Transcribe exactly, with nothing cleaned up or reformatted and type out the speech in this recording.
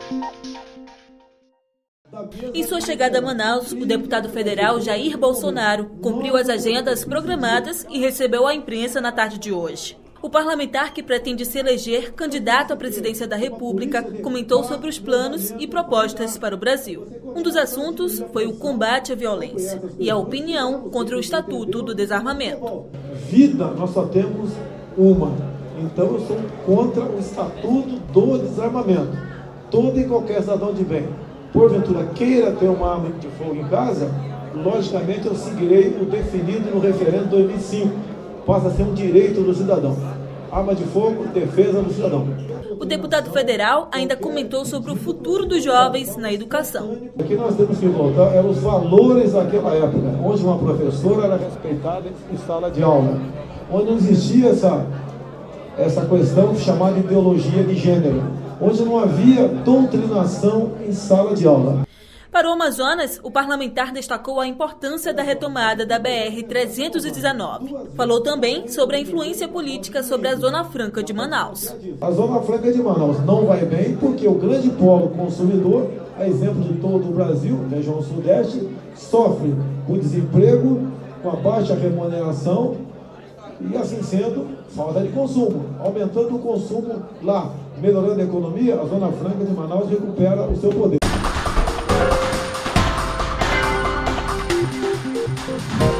Em sua chegada a Manaus, o deputado federal Jair Bolsonaro cumpriu as agendas programadas e recebeu a imprensa na tarde de hoje. O parlamentar, que pretende se eleger candidato à presidência da República, comentou sobre os planos e propostas para o Brasil. Um dos assuntos foi o combate à violência e a opinião contra o Estatuto do Desarmamento. Vida nós só temos uma, então eu sou contra o Estatuto do Desarmamento. Todo e qualquer cidadão de bem, porventura queira ter uma arma de fogo em casa, logicamente eu seguirei o definido no referendo de dois mil e cinco. Passa a ser um direito do cidadão. Arma de fogo, defesa do cidadão. O deputado federal ainda comentou sobre o futuro dos jovens na educação. O que nós temos que voltar eram os valores daquela época, onde uma professora era respeitada em sala de aula, onde não existia essa, essa questão chamada ideologia de gênero, onde não havia doutrinação em sala de aula. Para o Amazonas, o parlamentar destacou a importância da retomada da B R trezentos e dezenove. Falou também sobre a influência política sobre a Zona Franca de Manaus. A Zona Franca de Manaus não vai bem porque o grande polo consumidor, a exemplo de todo o Brasil, região sudeste, sofre com desemprego, com a baixa remuneração e, assim sendo, falta de consumo. Aumentando o consumo lá, melhorando a economia, a Zona Franca de Manaus recupera o seu poder. We'll be right back.